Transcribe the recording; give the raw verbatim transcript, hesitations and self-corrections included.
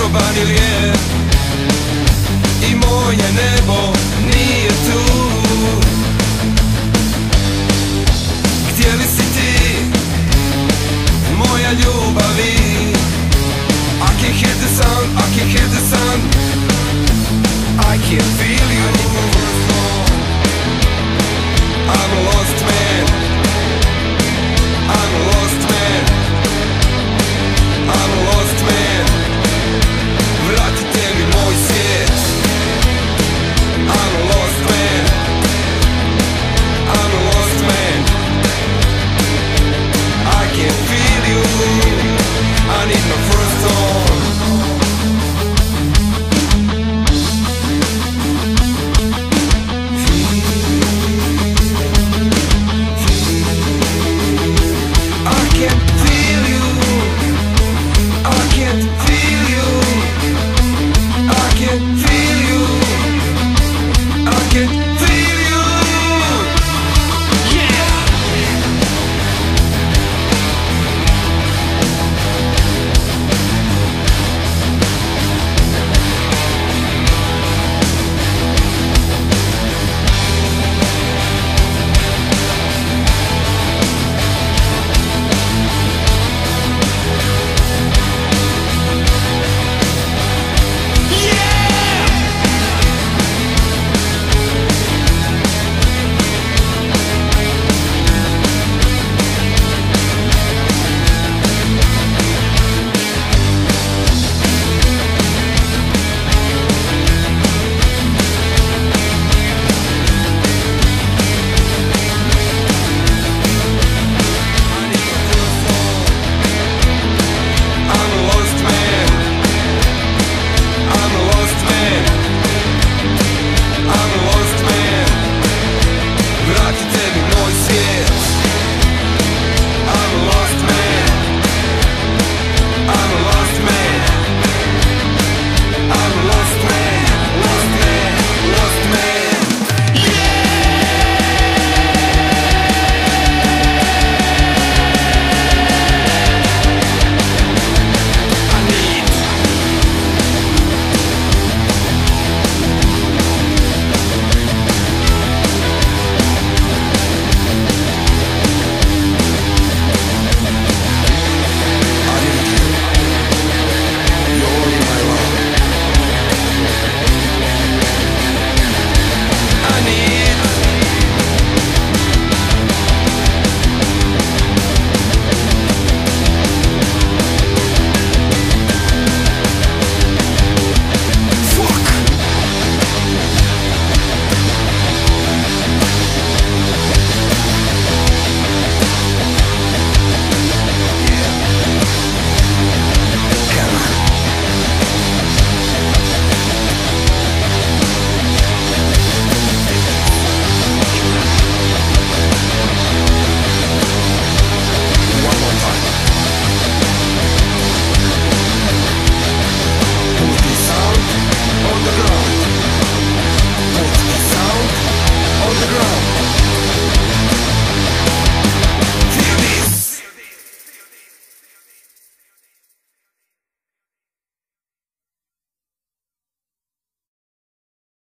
oban ili je i moje nebo nije tu. Gdje li si ti, moja ljubavi? I can hear the sun, I can hear the sun, I can feel you. I'm a lost man, I'm a lost man, I'm a lost man. Vratite mi moj svijet. I'm a lost man, I'm a lost man, I can feel you. I need my first home. I can't